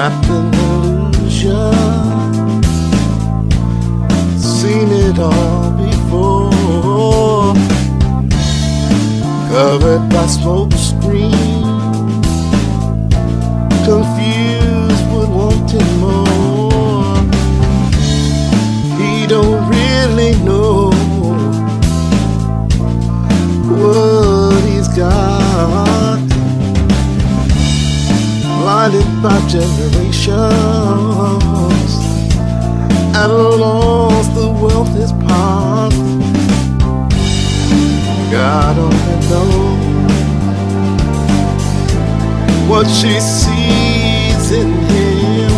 trapped in illusion, seen it all before, covered by smoke screen, confused but wanting more. He don't really know what he's got, blinded by generations, at a loss the wealth is part. God only knows what she sees in him,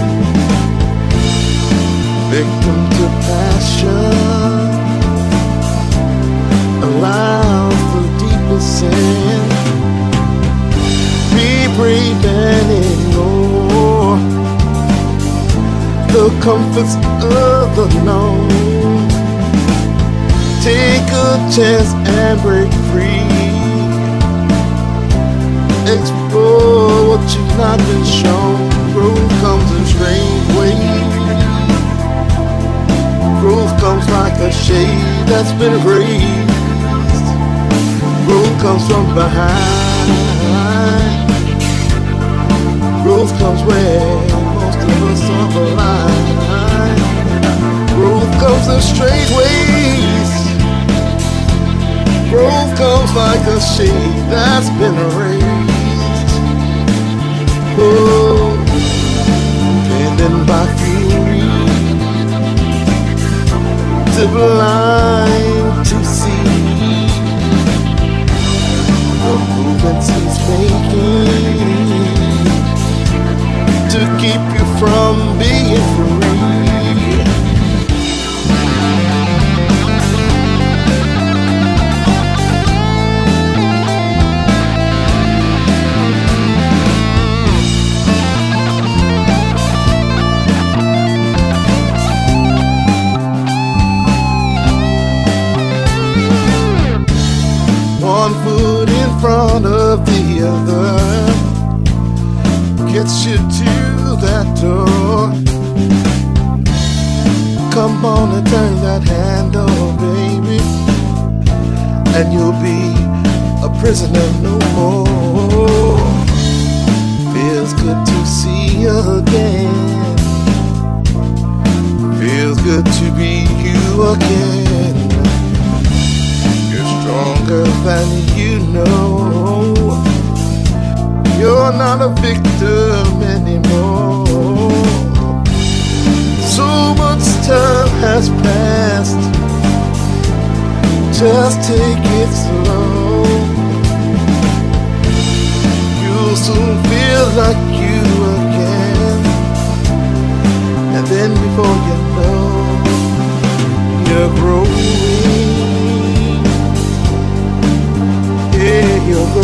victim to passion, allows the deepest sin. Be brave and ignore the comforts of the known. Take a chance and break free. Explore what you've not been shown. Growth comes in strange ways. Growth comes like a shade that's been raised. Growth comes from behind. Growth comes where most of us are alive. Growth comes in strange ways. Growth comes like a shade that's been erased. Oh, bending by fury, too blind to see the movements he's making to keep you from being free. One foot in front of the other gets you to that door. Come on and turn that handle, baby, and you'll be a prisoner no more. Feels good to see you again. Feels good to be you again. Stronger than you know. You're not a victim anymore. So much time has passed. Just take it slow. You'll soon feel like you again. And then before you know, you're growing. Yeah, you're